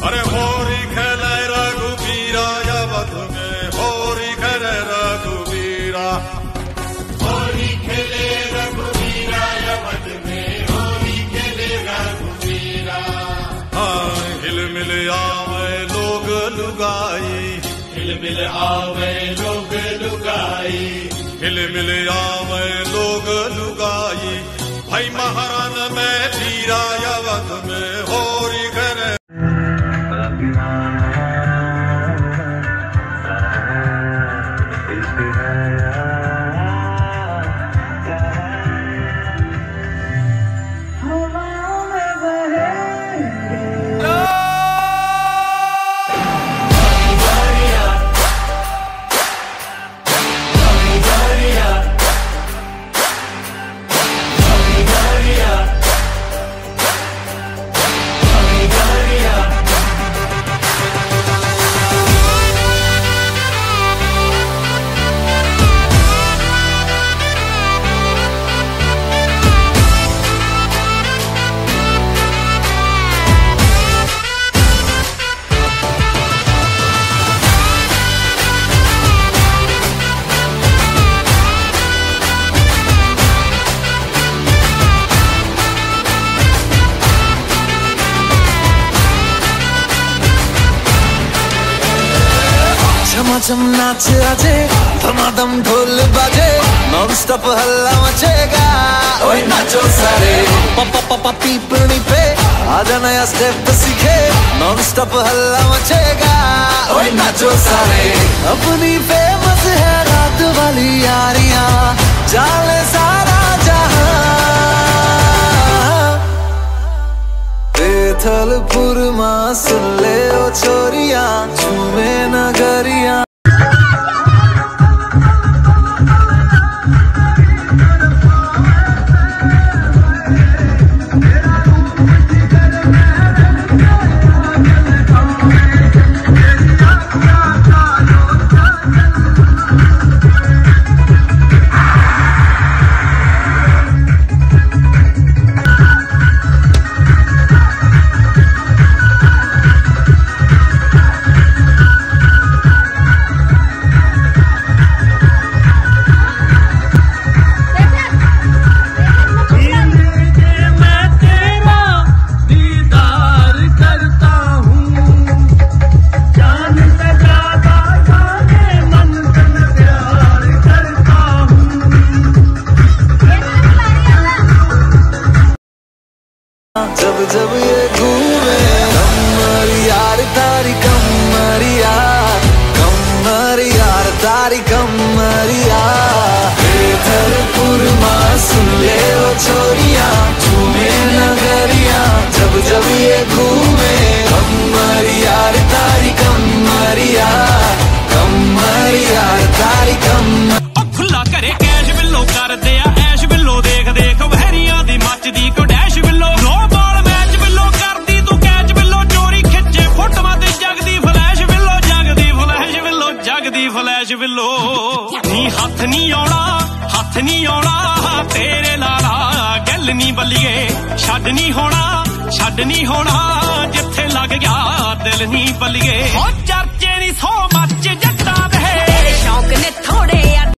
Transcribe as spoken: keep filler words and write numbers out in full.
अरे होरी खेले रघुबीरा यवत में, होरी खेले रघुबीरा, होरी खेले रघुबीरा यवत में, होरी खेले रघुबीरा। हाँ हिल मिल आवे लोग लुगाई, हिल मिल आवे लोग लुगाई, हिल मिल आवे लोग लुगाई। भाई महारान में धीरा यवत में, होरी खेले चम नाच आजे, धमाधम ढोल बाजे, नॉन स्टॉप हल्ला मचेगा। ओए नाचो सारे पापा पापा पीपनी पे, आजा नया स्टेप सीखे, नॉन स्टॉप हल्ला मचेगा। ओए नाचो सारे अपनी फेमस है रात वाली यारियां, जाले सारा जहां। बेथलपुर मां सुन ले ओ छोरियां, झूमे नगरियां। जब जब ये घूमे कमर यार तारी कमरिया, कमर यार तारी कमरिया। बेथलपुर मां सुन ले ओ छोरियां, झूमे नगरिया। जब जब ये घूमे कमर यार तारी कमरिया, कमर यार तारी कमर। खुला करे कैश बिल्लो कर दे ऐश बिल्लो, देख देख वहरियां दी मचदी को डैश बिल्लो। फ्लैश बिल्लो नी हथ नी आउणा, हथ नी आउणा तेरे लाला गल नी बल्लिए। छड्ड नी होना, छड्ड नी होना जिथे लग गया दिल नी बल्लिए। चर्चे नी सो मच जट्टा दे, शौक ने थोड़े